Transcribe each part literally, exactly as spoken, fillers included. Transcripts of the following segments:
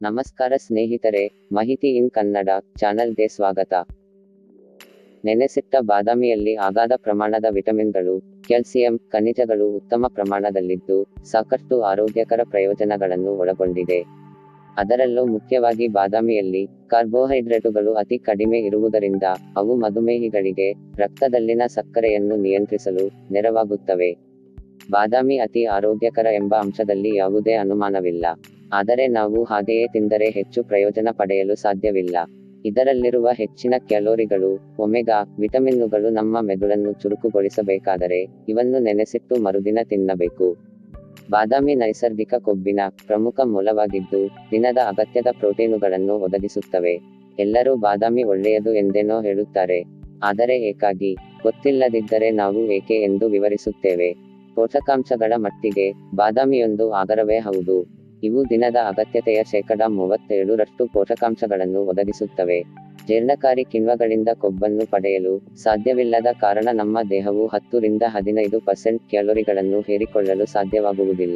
ನಮಸ್ಕಾರ ಸ್ನೇಹಿತರೆ, ಮಾಹಿತಿ ಇನ್ ಕನ್ನಡ ಚಾನಲ್ಗೆ ಸ್ವಾಗತ. ನೆನೆಸಿಟ್ಟ ಬಾದಾಮಿಯಲ್ಲಿ ಅಗಾಧ ಪ್ರಮಾಣದ ವಿಟಮಿನ್ಗಳು, ಕ್ಯಾಲ್ಸಿಯಂ, ಖನಿಜಗಳು ಉತ್ತಮ ಪ್ರಮಾಣದಲ್ಲಿದ್ದು, ಸಾಕಷ್ಟು ಆರೋಗ್ಯಕರ ಪ್ರಯೋಜನಗಳನ್ನು ಒಳಗೊಂಡಿದೆ. ಅದರಲ್ಲೂ ಮುಖ್ಯವಾಗಿ ಬಾದಾಮಿಯಲ್ಲಿ ಕಾರ್ಬೋಹೈಡ್ರೇಟುಗಳು ಅತಿ ಕಡಿಮೆ ಇರುವುದರಿಂದ ಅವು ಮಧುಮೇಹಿಗಳಿಗೆ ರಕ್ತದಲ್ಲಿನ ಸಕ್ಕರೆಯನ್ನು ನಿಯಂತ್ರಿಸಲು ನೆರವಾಗುತ್ತವೆ. ಬಾದಾಮಿ ಅತಿ ಆರೋಗ್ಯಕರ ಎಂಬ ಅಂಶದಲ್ಲಿ ಯಾವುದೇ ಅನುಮಾನವಿಲ್ಲ. ಆದರೆ ನಾವು ಹಾಗೆಯೇ ತಿಂದರೆ ಹೆಚ್ಚು ಪ್ರಯೋಜನ ಪಡೆಯಲು ಸಾಧ್ಯವಿಲ್ಲ. ಇದರಲ್ಲಿರುವ ಹೆಚ್ಚಿನ ಕ್ಯಾಲೋರಿಗಳು, ಒಮೆಗಾ ವಿಟಮಿನ್ನುಗಳು ನಮ್ಮ ಮೆದುಳನ್ನು ಚುರುಕುಗೊಳಿಸಬೇಕಾದರೆ ಇವನ್ನು ನೆನೆಸಿಟ್ಟು ಮರುದಿನ ತಿನ್ನಬೇಕು. ಬಾದಾಮಿ ನೈಸರ್ಗಿಕ ಕೊಬ್ಬಿನ ಪ್ರಮುಖ ಮೂಲವಾಗಿದ್ದು, ದಿನದ ಅಗತ್ಯದ ಪ್ರೋಟೀನುಗಳನ್ನು ಒದಗಿಸುತ್ತವೆ. ಎಲ್ಲರೂ ಬಾದಾಮಿ ಒಳ್ಳೆಯದು ಎಂದೇನೋ ಹೇಳುತ್ತಾರೆ. ಆದರೆ ಏಕಾಗಿ ಗೊತ್ತಿಲ್ಲದಿದ್ದರೆ ನಾವು ಏಕೆ ಎಂದು ವಿವರಿಸುತ್ತೇವೆ. ಪೋಷಕಾಂಶಗಳ ಮಟ್ಟಿಗೆ ಬಾದಾಮಿಯೊಂದು ಆಗರವೇ ಹೌದು. ಇವು ದಿನದ ಅಗತ್ಯತೆಯ ಶೇಕಡ ಮೂವತ್ತೇಳು ರಷ್ಟು ಪೋಷಕಾಂಶಗಳನ್ನು ಒದಗಿಸುತ್ತವೆ. ಜೀರ್ಣಕಾರಿ ಕಿಣ್ವಗಳಿಂದ ಕೊಬ್ಬನ್ನು ಪಡೆಯಲು ಸಾಧ್ಯವಿಲ್ಲದ ಕಾರಣ ನಮ್ಮ ದೇಹವು ಹತ್ತು ರಿಂದ ಹದಿನೈದು ಪರ್ಸೆಂಟ್ ಕ್ಯಾಲೋರಿಗಳನ್ನು ಹೀರಿಕೊಳ್ಳಲು ಸಾಧ್ಯವಾಗುವುದಿಲ್ಲ.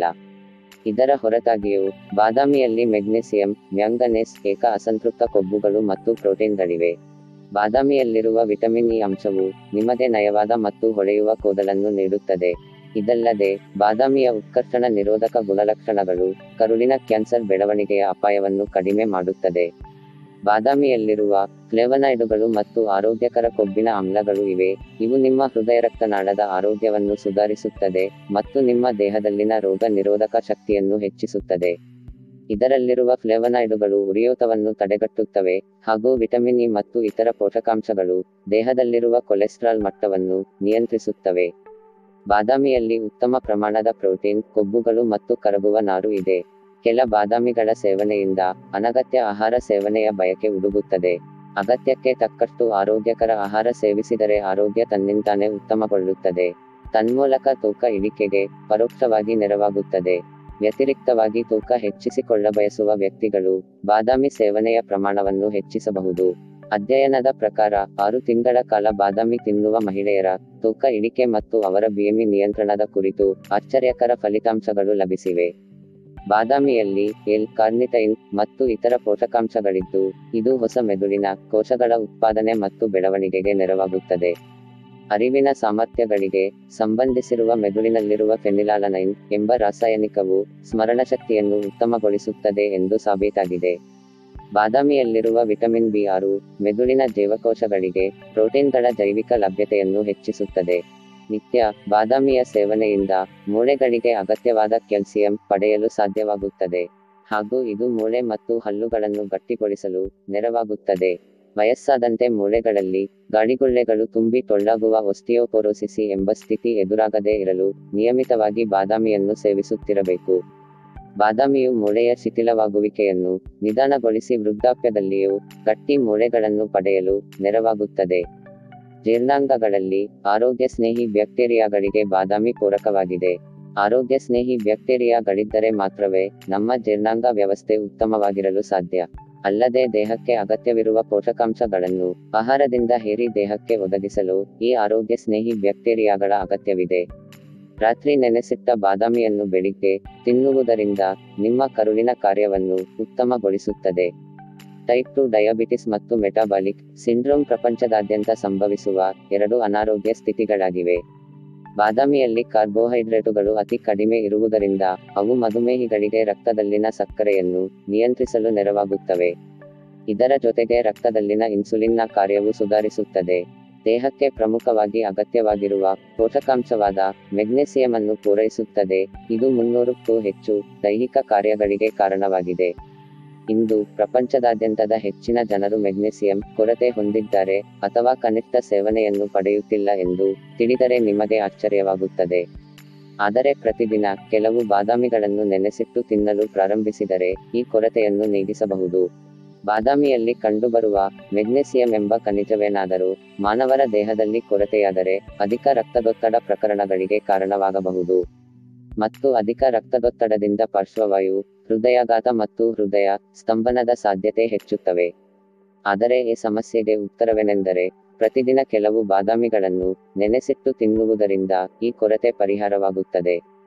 ಇದರ ಹೊರತಾಗಿಯೂ ಬಾದಾಮಿಯಲ್ಲಿ ಮೆಗ್ನೀಸಿಯಂ, ಮ್ಯಾಂಗನೀಸ್, ಏಕ ಅಸಂತೃಪ್ತ ಕೊಬ್ಬುಗಳು ಮತ್ತು ಪ್ರೋಟೀನ್ಗಳಿವೆ. ಬಾದಾಮಿಯಲ್ಲಿರುವ ವಿಟಮಿನ್ ಇ ಅಂಶವು ನಿಮಗೆ ನಯವಾದ ಮತ್ತು ಹೊಳೆಯುವ ಕೂದಲನ್ನು ನೀಡುತ್ತದೆ. ಇದಲ್ಲದೆ ಬಾದಾಮಿಯ ಉತ್ಕರ್ಷಣ ನಿರೋಧಕ ಗುಣಲಕ್ಷಣಗಳು ಕರುಳಿನ ಕ್ಯಾನ್ಸರ್ ಬೆಳವಣಿಗೆಯ ಅಪಾಯವನ್ನು ಕಡಿಮೆ ಮಾಡುತ್ತದೆ. ಬಾದಾಮಿಯಲ್ಲಿರುವ ಫ್ಲೇವನಾಯ್ಡುಗಳು ಮತ್ತು ಆರೋಗ್ಯಕರ ಕೊಬ್ಬಿನ ಆಮ್ಲಗಳು ಇವೆ. ಇವು ನಿಮ್ಮ ಹೃದಯರಕ್ತನಾಳದ ಆರೋಗ್ಯವನ್ನು ಸುಧಾರಿಸುತ್ತದೆ ಮತ್ತು ನಿಮ್ಮ ದೇಹದಲ್ಲಿನ ರೋಗ ನಿರೋಧಕ ಶಕ್ತಿಯನ್ನು ಹೆಚ್ಚಿಸುತ್ತದೆ. ಇದರಲ್ಲಿರುವ ಫ್ಲೇವನಾಯ್ಡುಗಳು ಉರಿಯೂತವನ್ನು ತಡೆಗಟ್ಟುತ್ತವೆ ಹಾಗೂ ವಿಟಮಿನ್ ಇ ಮತ್ತು ಇತರ ಪೋಷಕಾಂಶಗಳು ದೇಹದಲ್ಲಿರುವ ಕೊಲೆಸ್ಟ್ರಾಲ್ ಮಟ್ಟವನ್ನು ನಿಯಂತ್ರಿಸುತ್ತವೆ. ಬಾದಾಮಿಯಲ್ಲಿ ಉತ್ತಮ ಪ್ರಮಾಣದ ಪ್ರೋಟೀನ್, ಕೊಬ್ಬುಗಳು ಮತ್ತು ಕರಗುವ ನಾರು ಇದೆ. ಕೆಲ ಬಾದಾಮಿಗಳ ಸೇವನೆಯಿಂದ ಅನಗತ್ಯ ಆಹಾರ ಸೇವನೆಯ ಬಯಕೆ ಉಡುಗುತ್ತದೆ. ಅಗತ್ಯಕ್ಕೆ ತಕ್ಕಷ್ಟು ಆರೋಗ್ಯಕರ ಆಹಾರ ಸೇವಿಸಿದರೆ ಆರೋಗ್ಯ ತನ್ನಿಂತಾನೇ ಉತ್ತಮಗೊಳ್ಳುತ್ತದೆ. ತನ್ಮೂಲಕ ತೂಕ ಇಳಿಕೆಗೆ ಪರೋಕ್ಷವಾಗಿ ನೆರವಾಗುತ್ತದೆ. ವ್ಯತಿರಿಕ್ತವಾಗಿ ತೂಕ ಹೆಚ್ಚಿಸಿಕೊಳ್ಳಬಯಸುವ ವ್ಯಕ್ತಿಗಳು ಬಾದಾಮಿ ಸೇವನೆಯ ಪ್ರಮಾಣವನ್ನು ಹೆಚ್ಚಿಸಬಹುದು. ಅಧ್ಯಯನದ ಪ್ರಕಾರ ಆರು ತಿಂಗಳ ಕಾಲ ಬಾದಾಮಿ ತಿನ್ನುವ ಮಹಿಳೆಯರ ತೂಕ ಇಳಿಕೆ ಮತ್ತು ಅವರ ಬಿಎಂಇ ನಿಯಂತ್ರಣದ ಕುರಿತು ಆಶ್ಚರ್ಯಕರ ಫಲಿತಾಂಶಗಳು ಲಭಿಸಿವೆ. ಬಾದಾಮಿಯಲ್ಲಿ ಎಲ್ ಕಾರ್ನಿಟೈನ್ ಮತ್ತು ಇತರ ಪೋಷಕಾಂಶಗಳಿದ್ದು, ಇದು ಹೊಸ ಮೆದುಳಿನ ಕೋಶಗಳ ಉತ್ಪಾದನೆ ಮತ್ತು ಬೆಳವಣಿಗೆಗೆ ನೆರವಾಗುತ್ತದೆ. ಅರಿವಿನ ಸಾಮರ್ಥ್ಯಗಳಿಗೆ ಸಂಬಂಧಿಸಿರುವ ಮೆದುಳಿನಲ್ಲಿರುವ ಫೆನಿಲಾಲನೈನ್ ಎಂಬ ರಾಸಾಯನಿಕವು ಸ್ಮರಣಶಕ್ತಿಯನ್ನು ಉತ್ತಮಗೊಳಿಸುತ್ತದೆ ಎಂದು ಸಾಬೀತಾಗಿದೆ. ಬಾದಾಮಿಯಲ್ಲಿರುವ ವಿಟಮಿನ್ ಬಿ ಆರು ಮೆದುಳಿನ ಜೀವಕೋಶಗಳಿಗೆ ಪ್ರೋಟೀನ್ಗಳ ಜೈವಿಕ ಲಭ್ಯತೆಯನ್ನು ಹೆಚ್ಚಿಸುತ್ತದೆ. ನಿತ್ಯ ಬಾದಾಮಿಯ ಸೇವನೆಯಿಂದ ಮೂಳೆಗಳಿಗೆ ಅಗತ್ಯವಾದ ಕ್ಯಾಲ್ಸಿಯಂ ಪಡೆಯಲು ಸಾಧ್ಯವಾಗುತ್ತದೆ ಹಾಗೂ ಇದು ಮೂಳೆ ಮತ್ತು ಹಲ್ಲುಗಳನ್ನು ಗಟ್ಟಿಗೊಳಿಸಲು ನೆರವಾಗುತ್ತದೆ. ವಯಸ್ಸಾದಂತೆ ಮೂಳೆಗಳಲ್ಲಿ ಗಾಳಿಗುಳ್ಳೆಗಳು ತುಂಬಿ ಟೊಳ್ಳಾಗುವ ಒಸ್ಟಿಯೋಪೊರೋಸಿಸ್ ಎಂಬ ಸ್ಥಿತಿ ಎದುರಾಗದೇ ಇರಲು ನಿಯಮಿತವಾಗಿ ಬಾದಾಮಿಯನ್ನು ಸೇವಿಸುತ್ತಿರಬೇಕು. ಬಾದಾಮಿಯು ಮೂಳೆಯ ಶಿಥಿಲವಾಗುವಿಕೆಯನ್ನು ನಿಧಾನಗೊಳಿಸಿ ವೃದ್ಧಾಪ್ಯದಲ್ಲಿಯೂ ಗಟ್ಟಿ ಮೂಳೆಗಳನ್ನು ಪಡೆಯಲು ನೆರವಾಗುತ್ತದೆ. ಜೀರ್ಣಾಂಗಗಳಲ್ಲಿ ಆರೋಗ್ಯ ಸ್ನೇಹಿ ಬ್ಯಾಕ್ಟೀರಿಯಾಗಳಿಗೆ ಬಾದಾಮಿ ಪೂರಕವಾಗಿದೆ. ಆರೋಗ್ಯ ಸ್ನೇಹಿ ಬ್ಯಾಕ್ಟೀರಿಯಾಗಳಿದ್ದರೆ ಮಾತ್ರವೇ ನಮ್ಮ ಜೀರ್ಣಾಂಗ ವ್ಯವಸ್ಥೆ ಉತ್ತಮವಾಗಿರಲು ಸಾಧ್ಯ. ಅಲ್ಲದೆ ದೇಹಕ್ಕೆ ಅಗತ್ಯವಿರುವ ಪೋಷಕಾಂಶಗಳನ್ನು ಆಹಾರದಿಂದ ಹೇರಿ ದೇಹಕ್ಕೆ ಒದಗಿಸಲು ಈ ಆರೋಗ್ಯ ಸ್ನೇಹಿ ಬ್ಯಾಕ್ಟೀರಿಯಾಗಳ ಅಗತ್ಯವಿದೆ. ರಾತ್ರಿ ನೆನೆಸಿಟ್ಟ ಬಾದಾಮಿಯನ್ನು ಬೆಳಿಗ್ಗೆ ತಿನ್ನುವುದರಿಂದ ನಿಮ್ಮ ಕರುಳಿನ ಕಾರ್ಯವನ್ನು ಉತ್ತಮಗೊಳಿಸುತ್ತದೆ. ಟೈಪ್ ಟು ಡಯಾಬಿಟಿಸ್ ಮತ್ತು ಮೆಟಾಬಾಲಿಕ್ ಸಿಂಡ್ರೋಮ್ ಪ್ರಪಂಚದಾದ್ಯಂತ ಸಂಭವಿಸುವ ಎರಡು ಅನಾರೋಗ್ಯ ಸ್ಥಿತಿಗಳಾಗಿವೆ. ಬಾದಾಮಿಯಲ್ಲಿ ಕಾರ್ಬೋಹೈಡ್ರೇಟುಗಳು ಅತಿ ಕಡಿಮೆ ಇರುವುದರಿಂದ ಅವು ಮಧುಮೇಹಿಗಳಿಗೆ ರಕ್ತದಲ್ಲಿನ ಸಕ್ಕರೆಯನ್ನು ನಿಯಂತ್ರಿಸಲು ನೆರವಾಗುತ್ತವೆ. ಇದರ ಜೊತೆಗೆ ರಕ್ತದಲ್ಲಿನ ಇನ್ಸುಲಿನ್ನ ಕಾರ್ಯವು ಸುಧಾರಿಸುತ್ತದೆ. ದೇಹಕ್ಕೆ ಪ್ರಮುಖವಾಗಿ ಅಗತ್ಯವಾಗಿರುವ ಪೋಷಕಾಂಶವಾದ ಮೆಗ್ನೀಸಿಯಂ ಅನ್ನು ಪೂರೈಸುತ್ತದೆ. ಇದು ಮುನ್ನೂರಕ್ಕೂ ಹೆಚ್ಚು ದೈಹಿಕ ಕಾರ್ಯಗಳಿಗೆ ಕಾರಣವಾಗಿದೆ. ಇಂದು ಪ್ರಪಂಚದಾದ್ಯಂತದ ಹೆಚ್ಚಿನ ಜನರು ಮೆಗ್ನೀಸಿಯಂ ಕೊರತೆ ಹೊಂದಿದ್ದಾರೆ ಅಥವಾ ಕನಿಷ್ಠ ಸೇವನೆಯನ್ನು ಪಡೆಯುತ್ತಿಲ್ಲ ಎಂದು ತಿಳಿದರೆ ನಿಮಗೆ ಆಶ್ಚರ್ಯವಾಗುತ್ತದೆ. ಆದರೆ ಪ್ರತಿದಿನ ಕೆಲವು ಬಾದಾಮಿಗಳನ್ನು ನೆನೆಸಿಟ್ಟು ತಿನ್ನಲು ಪ್ರಾರಂಭಿಸಿದರೆ ಈ ಕೊರತೆಯನ್ನು ನೀಗಿಸಬಹುದು. ಬಾದಾಮಿಯಲ್ಲಿ ಕಂಡುಬರುವ ಮೆಗ್ನೀಸಿಯಂ ಎಂಬ ಖನಿಜವೇನಾದರೂ ಮಾನವರ ದೇಹದಲ್ಲಿ ಕೊರತೆಯಾದರೆ ಅಧಿಕ ರಕ್ತದೊತ್ತಡ ಪ್ರಕರಣಗಳಿಗೆ ಕಾರಣವಾಗಬಹುದು ಮತ್ತು ಅಧಿಕ ರಕ್ತದೊತ್ತಡದಿಂದ ಪಾರ್ಶ್ವವಾಯು, ಹೃದಯಾಘಾತ ಮತ್ತು ಹೃದಯ ಸ್ತಂಭನದ ಸಾಧ್ಯತೆ ಹೆಚ್ಚುತ್ತವೆ. ಆದರೆ ಈ ಸಮಸ್ಯೆಗೆ ಉತ್ತರವೇನೆಂದರೆ ಪ್ರತಿದಿನ ಕೆಲವು ಬಾದಾಮಿಗಳನ್ನು ನೆನೆಸಿಟ್ಟು ತಿನ್ನುವುದರಿಂದ ಈ ಕೊರತೆ ಪರಿಹಾರವಾಗುತ್ತದೆ.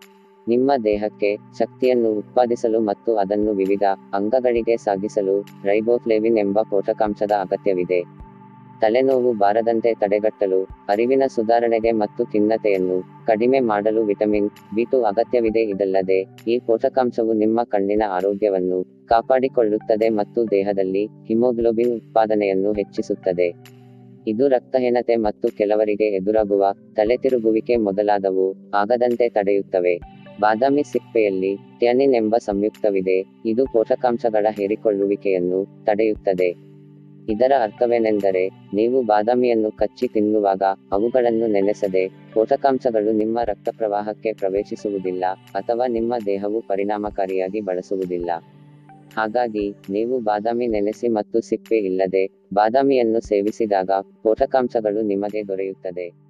ನಿಮ್ಮ ದೇಹಕ್ಕೆ ಶಕ್ತಿಯನ್ನು ಉತ್ಪಾದಿಸಲು ಮತ್ತು ಅದನ್ನು ವಿವಿಧ ಅಂಗಗಳಿಗೆ ಸಾಗಿಸಲು ರೈಬೋಫ್ಲೇವಿನ್ ಎಂಬ ಪೋಷಕಾಂಶದ ಅಗತ್ಯವಿದೆ. ತಲೆನೋವು ಬಾರದಂತೆ ತಡೆಗಟ್ಟಲು, ಅರಿವಿನ ಸುಧಾರಣೆಗೆ ಮತ್ತು ಖಿನ್ನತೆಯನ್ನು ಕಡಿಮೆ ಮಾಡಲು ವಿಟಮಿನ್ ಬಿ ಟು ಅಗತ್ಯವಿದೆ. ಇದಲ್ಲದೆ ಈ ಪೋಷಕಾಂಶವು ನಿಮ್ಮ ಕಣ್ಣಿನ ಆರೋಗ್ಯವನ್ನು ಕಾಪಾಡಿಕೊಳ್ಳುತ್ತದೆ ಮತ್ತು ದೇಹದಲ್ಲಿ ಹಿಮೋಗ್ಲೋಬಿನ್ ಉತ್ಪಾದನೆಯನ್ನು ಹೆಚ್ಚಿಸುತ್ತದೆ. ಇದು ರಕ್ತಹೀನತೆ ಮತ್ತು ಕೆಲವರಿಗೆ ಎದುರಾಗುವ ತಲೆತಿರುಗುವಿಕೆ ಮೊದಲಾದವು ಆಗದಂತೆ ತಡೆಯುತ್ತವೆ. ಬಾದಾಮಿ ಸಿಪ್ಪೆಯಲ್ಲಿ ಥ್ಯಾನಿನ್ ಎಂಬ ಸಂಯುಕ್ತವಿದೆ, ಇದು ಪೋಷಕಾಂಶಗಳ ಹೀರಿಕೊಳ್ಳುವಿಕೆಯನ್ನು ತಡೆಯುತ್ತದೆ. ಇದರ ಅರ್ಥವೇನೆಂದರೆ, ನೀವು ಬಾದಾಮಿಯನ್ನು ಕಚ್ಚಿ ತಿನ್ನುವಾಗ ಅವುಗಳನ್ನು ನೆನೆಸದೆ, ಪೋಷಕಾಂಶಗಳು ನಿಮ್ಮ ರಕ್ತಪ್ರವಾಹಕ್ಕೆ ಪ್ರವೇಶಿಸುವುದಿಲ್ಲ ಅಥವಾ ನಿಮ್ಮ ದೇಹವು ಪರಿಣಾಮಕಾರಿಯಾಗಿ ಬಳಸುವುದಿಲ್ಲ. ಹಾಗಾಗಿ ನೀವು ಬಾದಾಮಿ ನೆನೆಸಿ ಮತ್ತು ಸಿಪ್ಪೆ ಇಲ್ಲದೆ ಬಾದಾಮಿಯನ್ನು ಸೇವಿಸಿದಾಗ ಪೋಷಕಾಂಶಗಳು ನಿಮಗೆ ದೊರೆಯುತ್ತದೆ.